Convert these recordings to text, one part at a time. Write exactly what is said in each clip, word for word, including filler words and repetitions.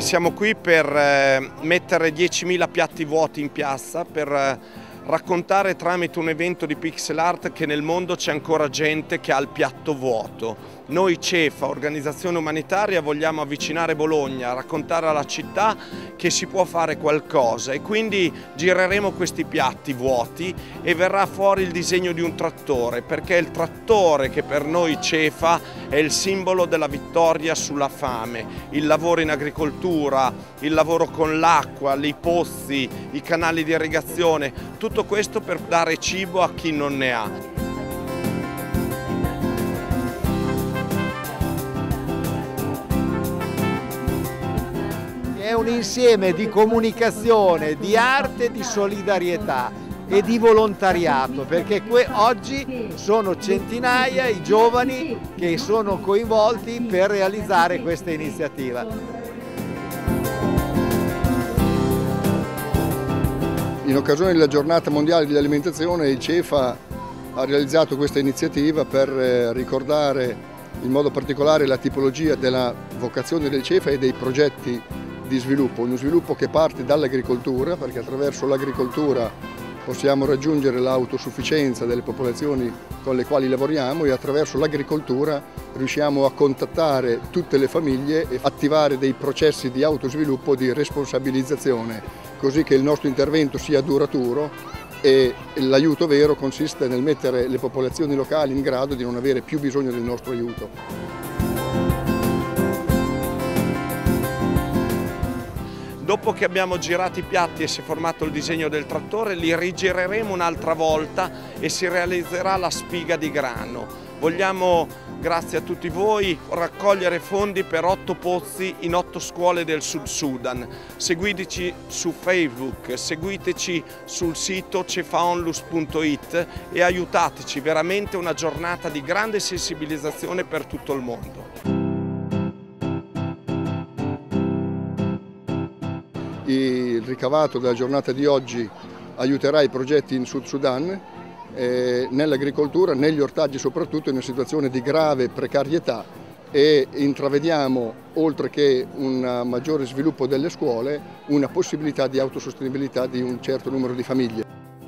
siamo qui per eh, mettere diecimila piatti vuoti in piazza, per eh, raccontare tramite un evento di pixel art che nel mondo c'è ancora gente che ha il piatto vuoto. Noi CEFA, organizzazione umanitaria, vogliamo avvicinare Bologna, raccontare alla città che si può fare qualcosa, e quindi gireremo questi piatti vuoti e verrà fuori il disegno di un trattore, perché è il trattore che per noi CEFA è il simbolo della vittoria sulla fame. Il lavoro in agricoltura, il lavoro con l'acqua, i pozzi, i canali di irrigazione, tutto questo per dare cibo a chi non ne ha. È un insieme di comunicazione, di arte, di solidarietà e di volontariato, perché oggi sono centinaia i giovani che sono coinvolti per realizzare questa iniziativa. In occasione della Giornata Mondiale dell'Alimentazione, il CEFA ha realizzato questa iniziativa per ricordare in modo particolare la tipologia della vocazione del CEFA e dei progetti di sviluppo, uno sviluppo che parte dall'agricoltura, perché attraverso l'agricoltura possiamo raggiungere l'autosufficienza delle popolazioni con le quali lavoriamo, e attraverso l'agricoltura riusciamo a contattare tutte le famiglie e attivare dei processi di autosviluppo, di responsabilizzazione, così che il nostro intervento sia duraturo, e l'aiuto vero consiste nel mettere le popolazioni locali in grado di non avere più bisogno del nostro aiuto. Dopo che abbiamo girato i piatti e si è formato il disegno del trattore, li rigireremo un'altra volta e si realizzerà la spiga di grano. Vogliamo, grazie a tutti voi, raccogliere fondi per otto pozzi in otto scuole del Sud Sudan. Seguiteci su Facebook, seguiteci sul sito cefaonlus punto it e aiutateci, veramente una giornata di grande sensibilizzazione per tutto il mondo. Il ricavato della giornata di oggi aiuterà i progetti in Sud Sudan, eh, nell'agricoltura, negli ortaggi soprattutto, in una situazione di grave precarietà, e intravediamo, oltre che un maggiore sviluppo delle scuole, una possibilità di autosostenibilità di un certo numero di famiglie.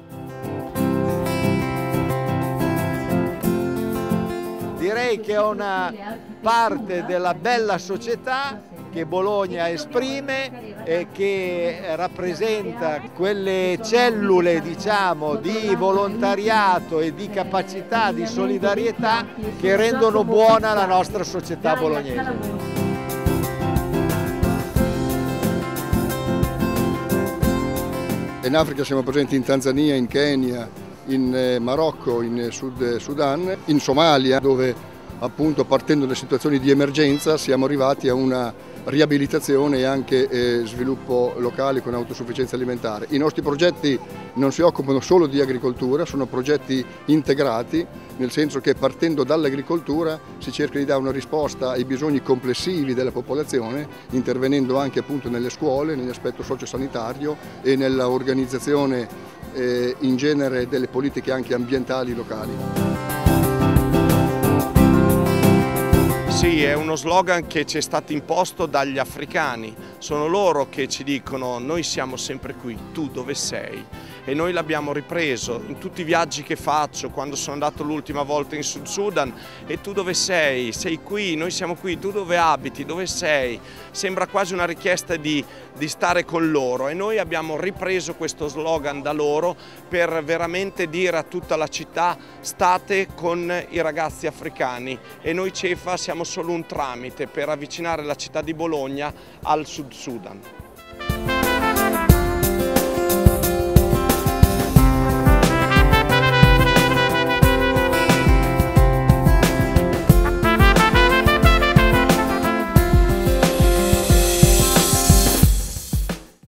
Direi che è una parte della bella società che Bologna esprime e che rappresenta quelle cellule, diciamo, di volontariato e di capacità di solidarietà che rendono buona la nostra società bolognese. In Africa siamo presenti in Tanzania, in Kenya, in Marocco, in Sud Sudan, in Somalia, dove appunto partendo da situazioni di emergenza siamo arrivati a una riabilitazione e anche eh, sviluppo locale con autosufficienza alimentare. I nostri progetti non si occupano solo di agricoltura, sono progetti integrati, nel senso che partendo dall'agricoltura si cerca di dare una risposta ai bisogni complessivi della popolazione, intervenendo anche appunto nelle scuole, nell'aspetto sociosanitario e nell'organizzazione eh, in genere delle politiche anche ambientali locali. Sì, è uno slogan che ci è stato imposto dagli africani, sono loro che ci dicono noi siamo sempre qui, tu dove sei? E noi l'abbiamo ripreso in tutti i viaggi che faccio, quando sono andato l'ultima volta in Sud Sudan, e tu dove sei? Sei qui, noi siamo qui, tu dove abiti, dove sei? Sembra quasi una richiesta di, di stare con loro, e noi abbiamo ripreso questo slogan da loro per veramente dire a tutta la città state con i ragazzi africani, e noi CEFA siamo solo un tramite per avvicinare la città di Bologna al Sud Sudan.